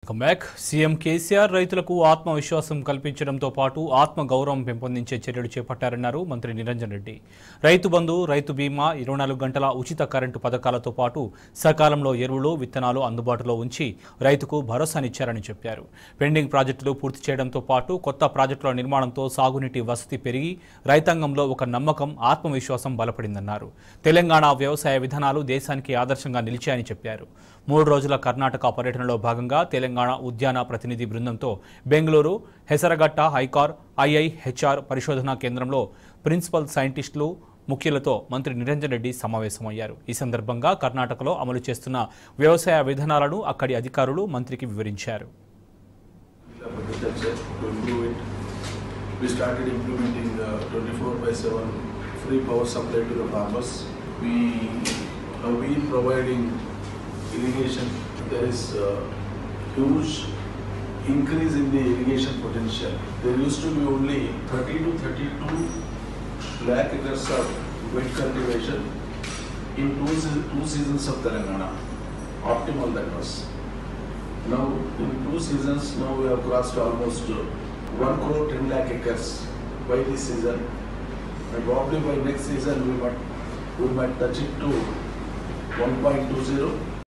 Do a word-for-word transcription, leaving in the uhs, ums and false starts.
Welcome back. CM KCR రైతులకు ఆత్మవిశ్వాసం కల్పించడంతో పాటు ఆత్మ గౌరవం పెంపొందించే చర్యలు చేపట్టారన్నారు మంత్రి నిరంజన్ రెడ్డి. రైతు బంధు, రైతు బీమా, ఇరవై నాలుగు గంటల ఉచిత కరెంటు పథకాలతో పాటు సకాలంలో ఎరువులు, విత్తనాలు అందుబాటులో ఉంచి రైతుకు భరోసానిచ్చారని చెప్పారు. పెండింగ్ ప్రాజెక్టులు పూర్తి చేయడంతో పాటు కొత్త ప్రాజెక్టుల నిర్మాణంతో సాగునీటి వసతి పెరిగి రైతాంగంలో ఒక నమ్మకం, ఆత్మవిశ్వాసం బలపడిందన్నారు. తెలంగాణ వ్యవసాయ విధానాలు దేశానికి ఆదర్శంగా నిలిచాయని చెప్పారు. మూడు రోజుల కర్ణాటక పర్యటనలో భాగంగా తెలంగాణ ఉద్యాన ప్రతినిధి బృందంతో బెంగళూరు హెసరగట్ట హైకార్ ఐఐహెచ్ఆర్ పరిశోధనా కేంద్రంలో ప్రిన్సిపల్ సైంటిస్టులు, ముఖ్యులతో మంత్రి నిరంజన్ రెడ్డి సమావేశమయ్యారు. ఈ సందర్భంగా కర్ణాటకలో అమలు చేస్తున్న వ్యవసాయ విధానాలను అక్కడి అధికారులు మంత్రికి వివరించారు. Irrigation, there is a huge increase in the irrigation potential. There used to be only thirty to thirty-two lakh acres of wet cultivation in two, two seasons of Telangana. Optimal that was. Now in two seasons, now we have crossed almost one crore ten lakh acres by this season, and probably by next season we might we might touch it to one point two zero.